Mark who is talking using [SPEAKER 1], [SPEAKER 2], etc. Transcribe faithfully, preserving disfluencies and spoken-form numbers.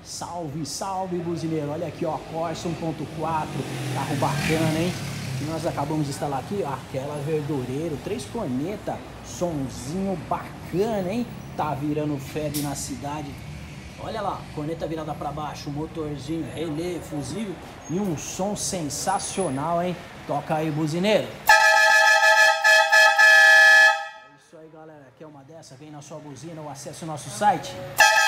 [SPEAKER 1] Salve, salve, buzineiro. Olha aqui, ó, Corsa um ponto quatro, carro bacana, hein? Que nós acabamos de instalar aqui, ó, aquela verdureiro, três cornetas, sonzinho bacana, hein? Tá virando febre na cidade. Olha lá, corneta virada para baixo, motorzinho, relé, fusível e um som sensacional, hein? Toca aí, buzineiro. É isso aí, galera. Quer uma dessa? Vem na sua buzina ou acesse o nosso site.